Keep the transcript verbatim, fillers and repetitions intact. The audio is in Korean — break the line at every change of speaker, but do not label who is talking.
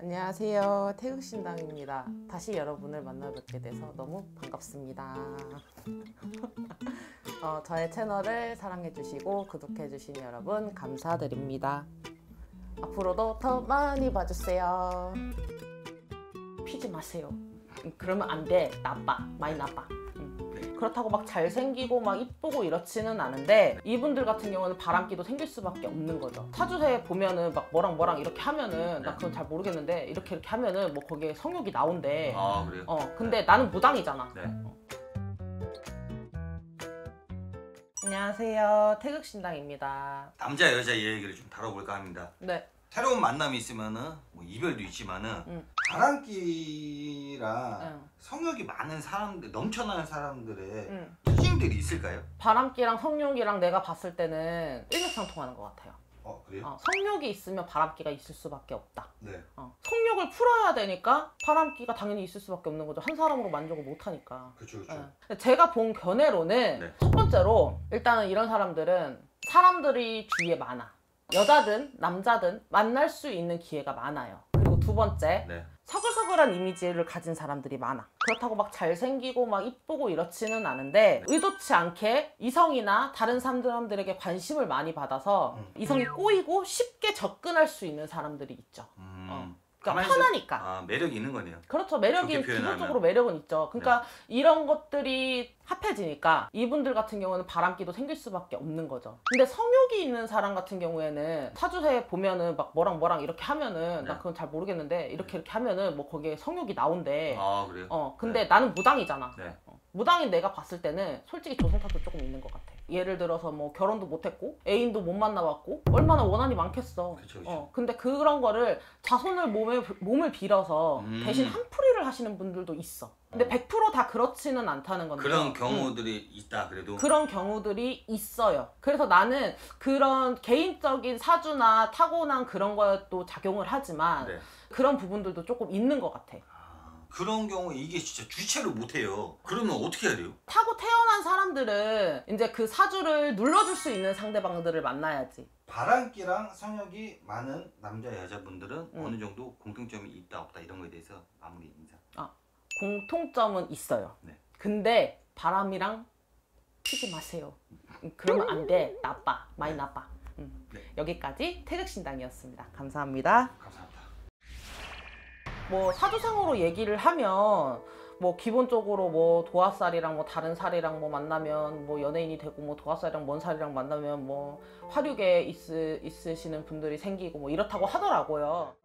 안녕하세요, 태극신당입니다. 다시 여러분을 만나 뵙게 돼서 너무 반갑습니다. 어, 저의 채널을 사랑해주시고 구독해주신 여러분 감사드립니다. 앞으로도 더 많이 봐주세요. 피지 마세요. 그러면 안 돼. 나빠. 많이 나빠. 그렇다고 막 잘생기고 막 이쁘고 이렇지는 않은데, 이분들 같은 경우는 바람기도 생길 수밖에 없는 거죠. 사주세 보면은 막 뭐랑 뭐랑 이렇게 하면은, 나 그건 잘 모르겠는데 이렇게 이렇게 하면은 뭐 거기에 성욕이 나온대.
아, 그래요?
어 근데 네. 나는 무당이잖아.
네.
어. 안녕하세요, 태극신당입니다.
남자 여자 얘기를 좀 다뤄볼까 합니다.
네.
새로운 만남이 있으면은 뭐 이별도 있지만은
응.
바람기랑
응.
성욕이 많은 사람들, 넘쳐나는 사람들의
응.
특징들이 있을까요?
바람기랑 성욕이랑 내가 봤을 때는 일맥상통하는 것 같아요.
어, 그래요?
어, 성욕이 있으면 바람기가 있을 수밖에 없다.
네.
어, 성욕을 풀어야 되니까 바람기가 당연히 있을 수밖에 없는 거죠. 한 사람으로 만족을 못 하니까.
그렇죠, 그렇죠.
예. 제가 본 견해로는
네.
첫 번째로, 일단은 이런 사람들은 사람들이 주위에 많아. 여자든 남자든 만날 수 있는 기회가 많아요. 그리고 두 번째,
네.
서글서글한 이미지를 가진 사람들이 많아. 그렇다고 막 잘생기고 막 이쁘고 이렇지는 않은데, 의도치 않게 이성이나 다른 사람들에게 관심을 많이 받아서
음.
이성이 꼬이고 쉽게 접근할 수 있는 사람들이 있죠.
음,
어. 그러니까
가만히
편하니까.
아, 매력이 있는 거네요.
그렇죠. 매력이,
좋게 표현하면.
기본적으로 매력은 있죠. 그러니까 네. 이런 것들이 합해지니까 이분들 같은 경우는 바람기도 생길 수밖에 없는 거죠. 근데 성욕이 있는 사람 같은 경우에는 사주세 보면은 막 뭐랑 뭐랑 이렇게 하면은, 네. 나 그건 잘 모르겠는데 이렇게 이렇게 하면은 뭐 거기에 성욕이 나온대.
아, 그래요?
어 근데
네.
나는 무당이잖아.
네.
어, 무당인 내가 봤을 때는 솔직히 조선타도 조금 있는 것 같아. 예를 들어서 뭐 결혼도 못했고 애인도 못 만나봤고 얼마나 원한이 많겠어.
그쵸, 그쵸.
어, 근데 그런 거를 자손을 몸에, 몸을 빌어서
음.
대신 한풀이를 하시는 분들도 있어. 근데
어.
백 퍼센트 다 그렇지는 않다는 건데,
그런 경우들이 음. 있다 그래도?
그런 경우들이 있어요. 그래서 나는 그런 개인적인 사주나 타고난 그런 것도 작용을 하지만, 네. 그런 부분들도 조금 있는 것 같아.
그런 경우에 이게 진짜 주체를 못해요. 그러면 어떻게 해야 돼요?
타고 태어난 사람들은 이제 그 사주를 눌러줄 수 있는 상대방들을 만나야지.
바람기랑 성욕이 많은 남자 여자분들은
음.
어느 정도 공통점이 있다 없다 이런 거에 대해서 마무리 인사.
아, 공통점은 있어요.
네.
근데 바람이랑 피지 마세요. 그러면 안 돼. 나빠. 많이
네.
나빠. 음.
네.
여기까지 태극신당이었습니다. 감사합니다.
감사합니다.
뭐 사주상으로 얘기를 하면 뭐 기본적으로 뭐 도화살이랑 뭐 다른 살이랑 뭐 만나면 뭐 연예인이 되고, 뭐 도화살이랑 먼 살이랑 만나면 뭐 화류계 있으, 있으시는 분들이 생기고 뭐 이렇다고 하더라고요.